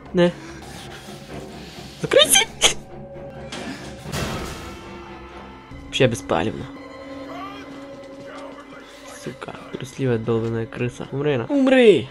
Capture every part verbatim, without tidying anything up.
Не. Закрийся! Вообще беспалевно. Сука, трусливая долбаная крыса. Умри на. Умри!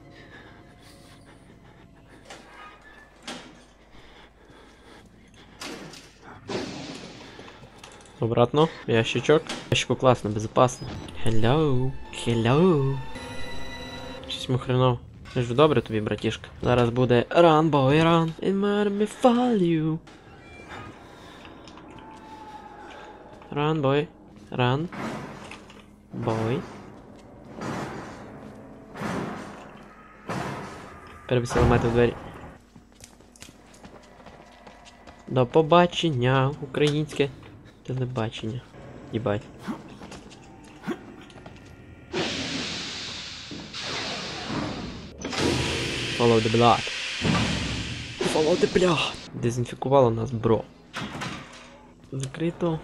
Обратно. Ящичок. Ящику классно, безопасно. Hello. Hello. Щось ми хреново. Це ж добре тобі, братішка. Зараз буде Run, boy, run. And let me follow you. Run, boy. Run. Boy. Перебіси ламати в двері. До побачення, українське телебачення. Їбать. Follow the blood. Follow the blood. Дезінфікувало нас, бро. Закрито.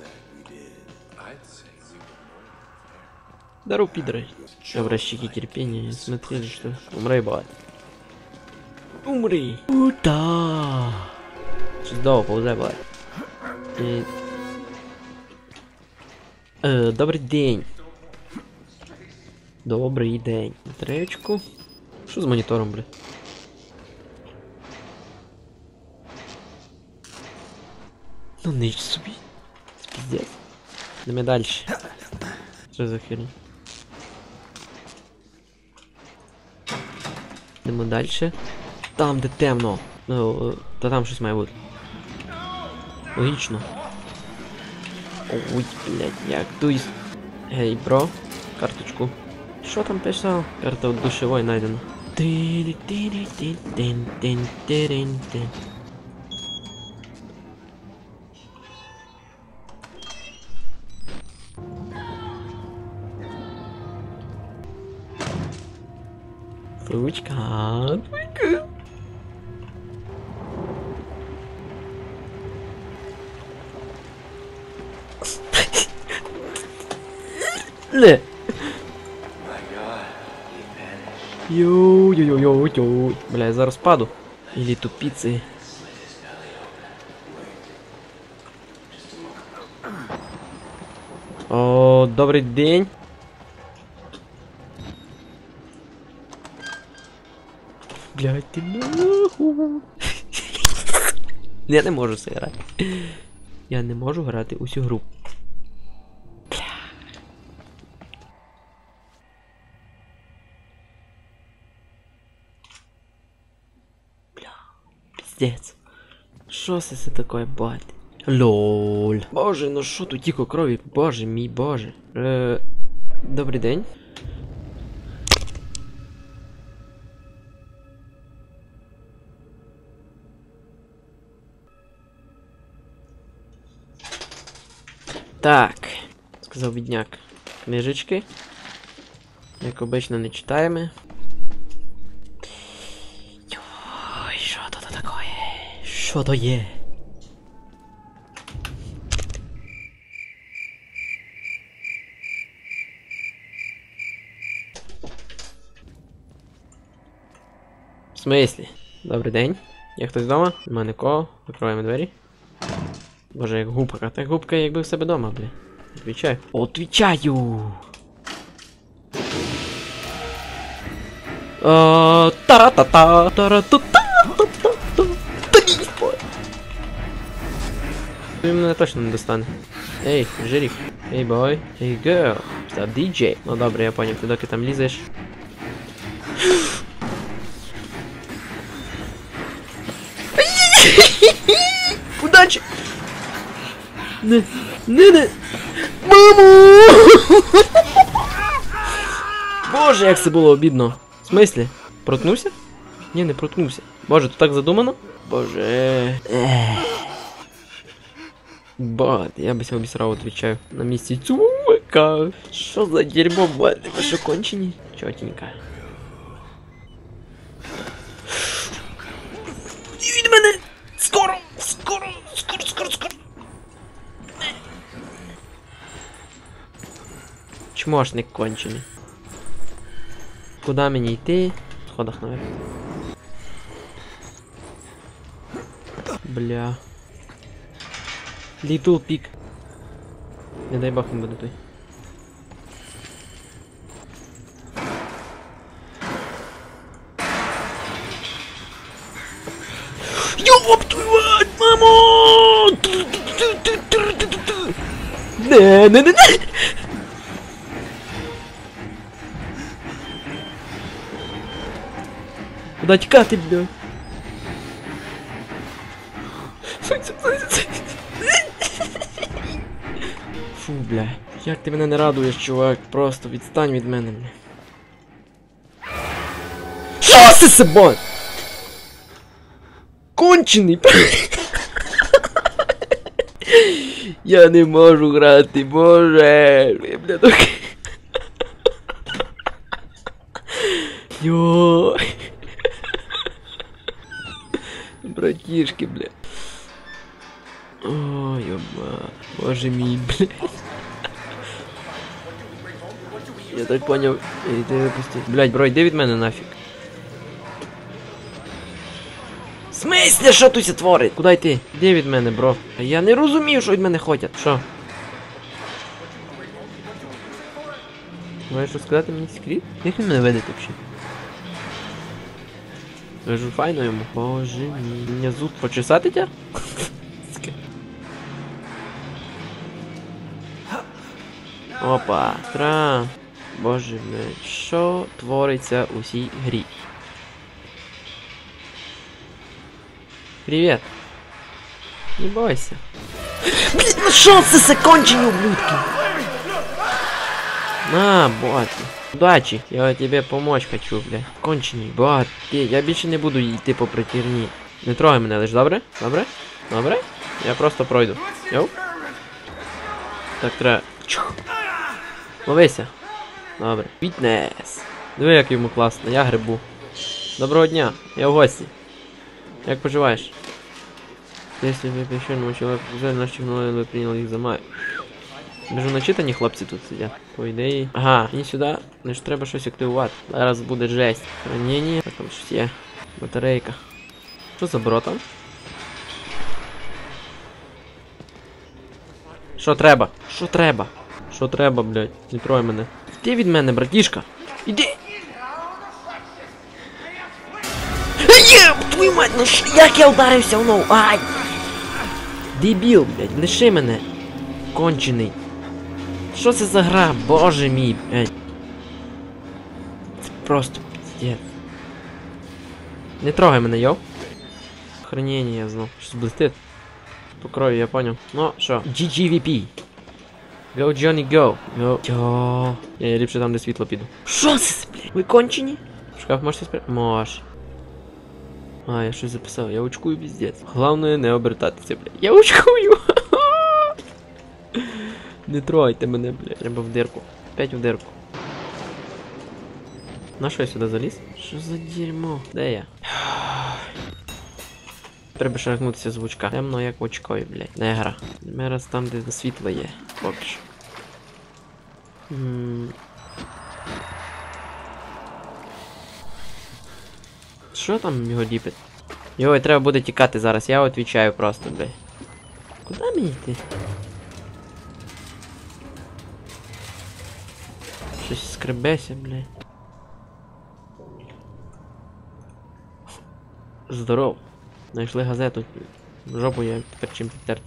Дару пидоры. Образчики терпения. Смотрели, что... Умри, бать. Умри. Ута. Чудово, ползай, бать. И... Е, добрий день. Добрий день. Троечку. Що з монітором, бля? Ну нич собі. Спіздець. Йдемо далі. Що за херня? Йдемо далі. Там, де темно. Ну, та там щось має бути. Логічно. Ой, блядь, як туйс. Гей, бро, карточку. Що там писав? Карта от душевой найдена. Сучка, твика. Не. Йоу-йоу-йоу-йоу. Бля, я зараз паду. Или тупицы. О, добрий день. Блядь, ти нахуй. Я не можу це грати. Я не можу грати усю гру. Пиздец. Що це це таке, бать? Лол. Боже, ну що тут тільки крові? Боже мій, боже. Е, добрий день. Так, сказав бідняк. Книжечки. Як обично не читаємо. Ой, що то таке? Що то є? В смислі? Добрий день. Є хтось вдома? Нема нікого. Закриваємо двері. Боже, як губка. Так губка якби в себе вдома, бля. Отвічаю. Отвічаю! Та-ра-та-та! Та-ра-та-та! Він мене точно не достане. Ей, жирік. Ей, бой. Ей, girl. Це ді-джей. Ну добре, я поняв, ти доки там лізеш. Удачі! Не, не, не! Маму! Боже, як це було обідно. В смислі? Проткнувся? Ні, не проткнувся. Боже, тут так задумано? Боже. Ех. Бат, я би себе обісрав, отвечаю. На місці чувака. Що за дерьмо, бат? Ви що, кончені? Чотенько. Від мене! Скоро! Скоро! Скоро, скоро, скоро! Чмошник кончений. Куда мені йти? В сходах наверх. Бля. Little Pig. Не дай бог не буде той. Ёб твою мать, мамо! Не, не, не, не! Куда тікати, бля? Фу, бля. Як ти мене не радуєш, чувак? Просто відстань від мене, бля. Що це собой? Кончений! Я не можу грати, боже! Бля, так... Йой! Братишки, бля. Ой, ёба. Боже мій, бля. Я так понял. Іди випустіть. Блядь, бро, йди від мене нафіг. В смислі, що тут творить? Куди йти? Іди від мене, бро. Я не розумію, що від мене хочуть. Що? Маєш розказати мені секрет? Як він мене веде взагалі? Кажу, файно йому. Боже мій. Мені зуб почесати тя? Опа. Тра. Боже мій. Що твориться у цій грі? Привет. Не бойся. Блин, ну шо це закончені, ублюдки? На, боти. Удачі. Я тебе помочь хочу, бля. Кончені, боти. Я більше не буду йти по притірні. Не трогай мене лиш, добре? Добре? Добре? Я просто пройду. Йоу. Так треба. Чух. Ловися. Добре. Фітнес. Диви, як йому класно, я грибу. Доброго дня, я в гості. Як поживаєш? Если вы пещерному человеку взяли наші технології, ви прийняли їх за маю. Біжу начитані хлопці тут сидять. По ідеї. Ага, і сюди. Лиш треба щось активувати. Зараз буде жесть. Ранення. Так там щось є. Батарейка. Що за бро там? Що треба? Що треба? Що треба, блядь? Не трой мене. Іди від мене, братішка. Іди! Єб, твою мать, ну ш... як я ударився в ногу? Ай! Дебіл, блядь, лиши мене. Кончений. Що це за гра? Боже мій, блядь. Це просто пиздец. Не трогай мене, йоу. Охренение, я знав. Щось блистить. По крові, я понял. Ну, що? джі джі ві пі. Go, Johnny, go. Go. Йо. Я ліпше там, де світло піду. Що це, блядь? Ви кончені? Шкаф можете спрятати? Мож. А, я щось записав. Я очкую пиздец. Головне не обертатися, блядь. Я очкую. Не трогайте мене, блядь. Треба в дирку. Опять в дирку. На що я сюди заліз? Що за дерьмо? Де я? Треба шагнутися звучка. Темно як очкою, блядь. Не гра. Ми раз там, де світло є. Поки що. М Що там його ліпить? Йой, треба буде тікати зараз, я відповідаю просто, блядь. Куди мені йти? Щось скребеся, блядь. Здоров. Знайшли газету. Жопу я тепер чим підтерти.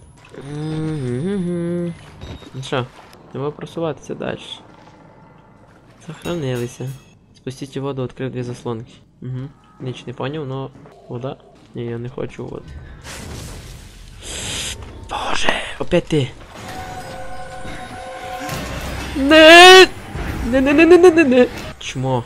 Ну що, треба просуватися далі. Сохранилися. Спустіть воду, відкрив дві заслонки. Угу. Ніч не поняв, но вода. Ні, я не хочу воду. Боже, опять ти. Не! Не, не, не, не, не, не, не. Чмо.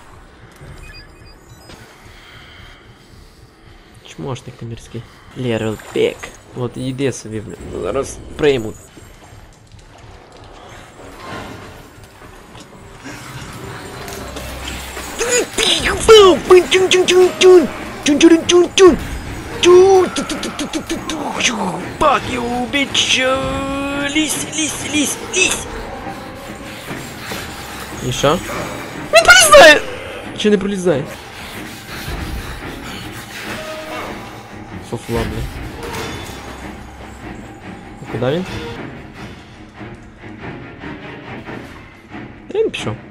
Чмошник ти мірський. Лерл Пек. От йди собі, блін. Зараз приймуть. Fuck you, bitch! Лізь, лізь, лізь, лізь! І що? Він пролізає! Чи не пролізає? Фофла, бля. Куди він? Де він пішов?